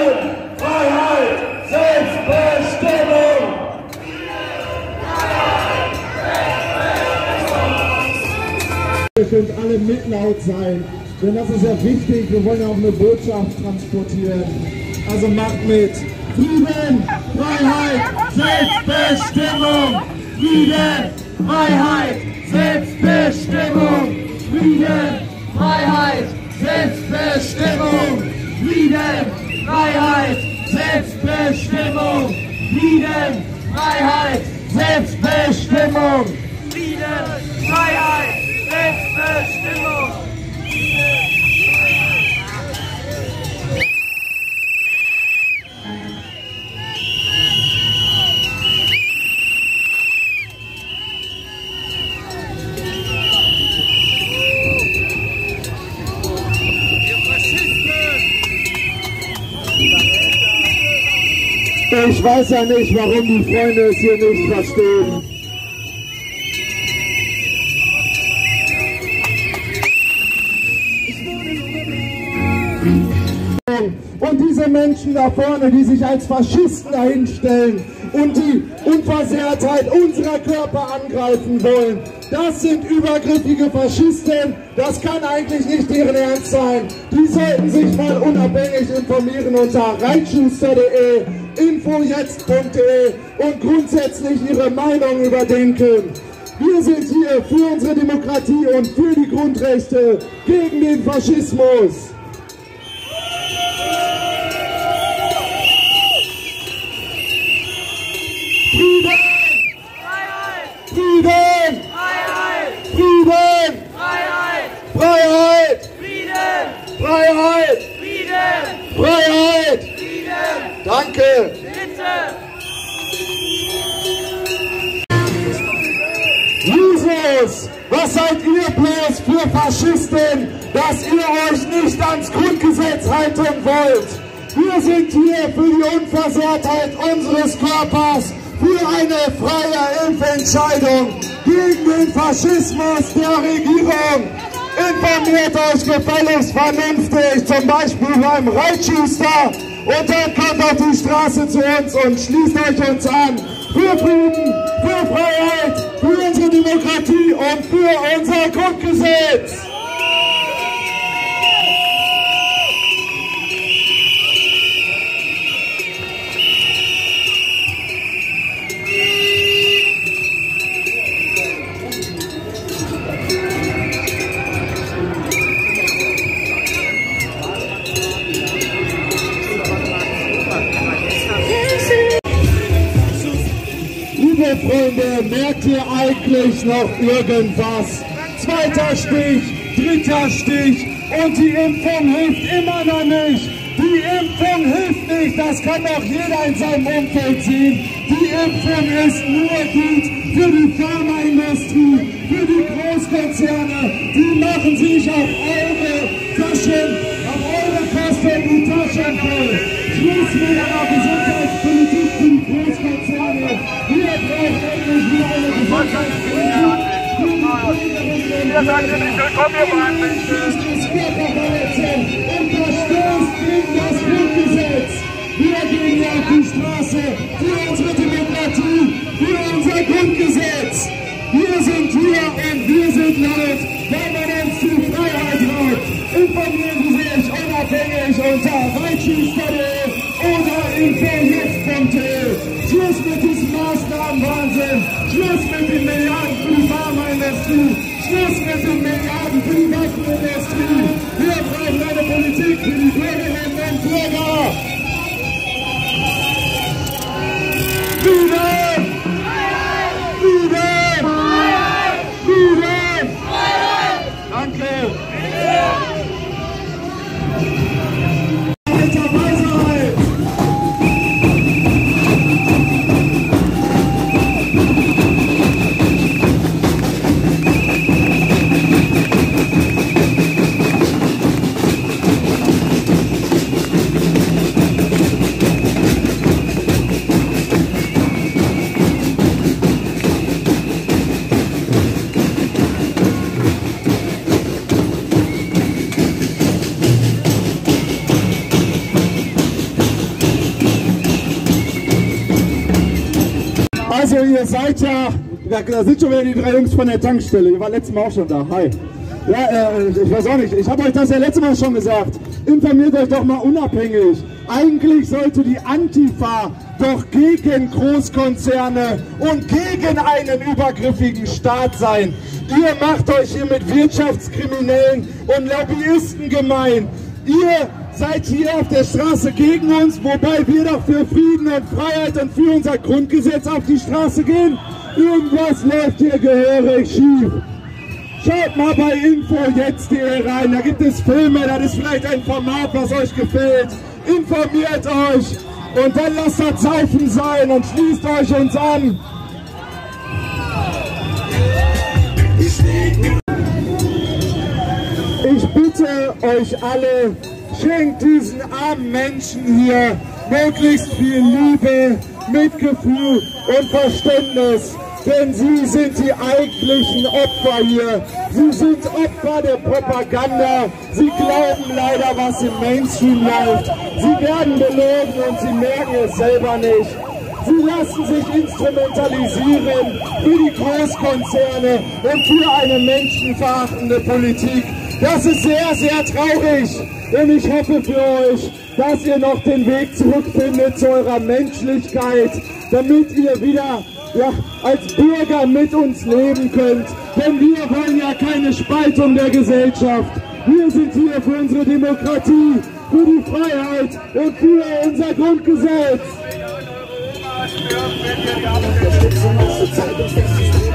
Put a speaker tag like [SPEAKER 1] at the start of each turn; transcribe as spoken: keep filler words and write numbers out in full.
[SPEAKER 1] Freiheit, Selbstbestimmung!
[SPEAKER 2] Bestimmt alle mitlaut sein, denn das ist ja wichtig, wir wollen ja auch eine Botschaft transportieren. Also macht mit! Frieden, Freiheit, Selbstbestimmung! Frieden, Freiheit, Selbstbestimmung! Frieden, Freiheit, Selbstbestimmung! Frieden, Freiheit, Selbstbestimmung! Frieden, Freiheit, Selbstbestimmung!
[SPEAKER 1] Frieden, Freiheit, Selbstbestimmung!
[SPEAKER 2] Ich weiß ja nicht, warum die Freunde es hier nicht verstehen. Und diese Menschen da vorne, die sich als Faschisten dahinstellen und die Unversehrtheit unserer Körper angreifen wollen, das sind übergriffige Faschisten, das kann eigentlich nicht deren Ernst sein. Die sollten sich mal unabhängig informieren unter reitschuster punkt de, infojetzt punkt de und grundsätzlich ihre Meinung überdenken. Wir sind hier für unsere Demokratie und für die Grundrechte gegen den Faschismus. Frieden!
[SPEAKER 1] Freiheit!
[SPEAKER 2] Frieden!
[SPEAKER 1] Freiheit!
[SPEAKER 2] Frieden!
[SPEAKER 1] Freiheit!
[SPEAKER 2] Freiheit!
[SPEAKER 1] Frieden!
[SPEAKER 2] Freiheit!
[SPEAKER 1] Frieden!
[SPEAKER 2] Freiheit!
[SPEAKER 1] Frieden!
[SPEAKER 2] Danke!
[SPEAKER 1] Bitte!
[SPEAKER 2] Jesus, was seid ihr bloß für Faschisten, dass ihr euch nicht ans Grundgesetz halten wollt? Wir sind hier für die Unversehrtheit unseres Körpers, für eine freie Impfentscheidung gegen den Faschismus der Regierung. Informiert euch gefälligst vernünftig, zum Beispiel beim Reitschuster, und dann kommt auf die Straße zu uns und schließt euch uns an. Für Frieden, für Freiheit, für unsere Demokratie und für unser Grundgesetz. Liebe Freunde, merkt ihr eigentlich noch irgendwas? Zweiter Stich, dritter Stich und die Impfung hilft immer noch nicht. Die Impfung hilft nicht, das kann doch jeder in seinem Umfeld sehen. Die Impfung ist nur gut für die Pharmaindustrie, für die Großkonzerne. Die machen sich auf eure Taschen, auf eure Kosten die Taschen voll. Schluss mit einer Gesundheitspolitik für die Großkonzerne. Wir brauchen endlich wieder eine Gesundheitspolitik.
[SPEAKER 1] Wir sagen nicht willkommen, ihr Wahnmenschen.
[SPEAKER 2] Und verstößt gegen das Grundgesetz. Wir gehen hier auf die Straße für unsere Demokratie, für unser Grundgesetz. Wir sind hier und wir sind laut, weil man uns die Freiheit raubt. Informieren Sie sich unabhängig unter reitschuster punkt de oder infojetzt punkt de. Schluss mit diesem Maßnahmenwahnsinn. Schluss mit den Milliarden für die Pharmaindustrie. Schluss mit den Milliarden für die Waffenindustrie. Wir brauchen eine Politik für die Bürgerinnen und Bürger. Frieden! Frieden! Frieden! Danke! Also ihr seid ja, da sind schon wieder die drei Jungs von der Tankstelle, ihr wart letztes Mal auch schon da, hi. Ja, äh, ich weiß auch nicht, ich habe euch das ja letztes Mal schon gesagt, informiert euch doch mal unabhängig. Eigentlich sollte die Antifa doch gegen Großkonzerne und gegen einen übergriffigen Staat sein. Ihr macht euch hier mit Wirtschaftskriminellen und Lobbyisten gemein. Ihr seid hier auf der Straße gegen uns, wobei wir doch für Frieden und Freiheit und für unser Grundgesetz auf die Straße gehen. Irgendwas läuft hier gehörig schief. Schaut mal bei Info jetzt hier rein, da gibt es Filme, das ist vielleicht ein Format, was euch gefällt. Informiert euch und dann lasst das Saufen sein und schließt euch uns an. Ich bitte euch alle, schenkt diesen armen Menschen hier möglichst viel Liebe, Mitgefühl und Verständnis. Denn sie sind die eigentlichen Opfer hier. Sie sind Opfer der Propaganda. Sie glauben leider, was im Mainstream läuft. Sie werden belogen und sie merken es selber nicht. Sie lassen sich instrumentalisieren für die Großkonzerne und für eine menschenverachtende Politik. Das ist sehr, sehr traurig. Und ich hoffe für euch, dass ihr noch den Weg zurückfindet zu eurer Menschlichkeit, damit ihr wieder ja, als Bürger mit uns leben könnt. Denn wir wollen ja keine Spaltung der Gesellschaft. Wir sind hier für unsere Demokratie, für die Freiheit und für unser Grundgesetz.